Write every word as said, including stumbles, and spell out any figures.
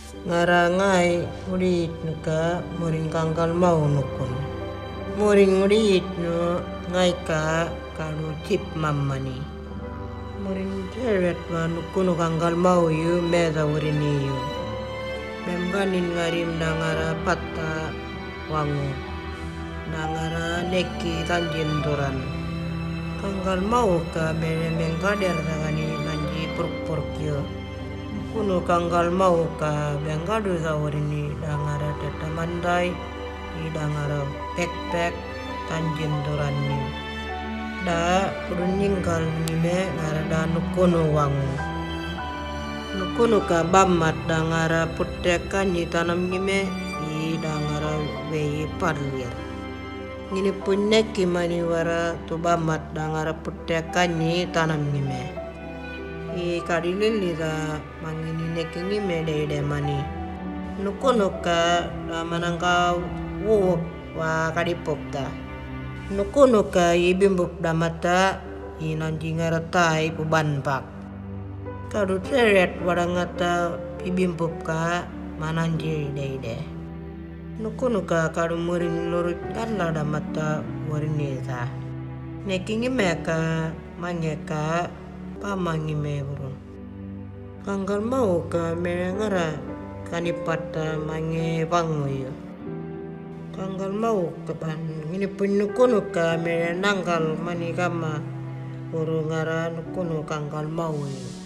ngarangai ulit nuka muring kangkal mau nukun. Muring ulit nu ngai ka kalu cip mamani. Muring ceret wa nukun kangkal mau yu meza urini yu. Memganin ngarim dangara patta wangu. Dangara neki tanjin turan. Kangkal mau ka mere mengkader dangani nanji puruk-puruk yu. Kuno kangkal mau ka bengkadu saurini dangara tetamandai di dangara pek-pek tanjin turani. Da kuruningkal nime narada nukuno wangu. Nukuno ka bamat dangara putekan ni tanam nime i dangara wei parlir. Ngini punek kimani wara tu bamat dangara putekan ni tanam nime. I kadilili da mangini nekingi mede de mani nukuno ka da manangka wup wa kadipop da nukuno ka ibimbup da mata i nanjingaratai pubanpak kadu teret warangata ibimbup ka mananji deide nukuno ka kadu murin lurut kala da mata warinisa nekingi meka mangeka pamangi meburu kangkal mau ka merengara kanipata mange banguyo kangkal mau ka pan ini punukuno ka merenangkal mani kama uru ngara nukuno kangkal mau yo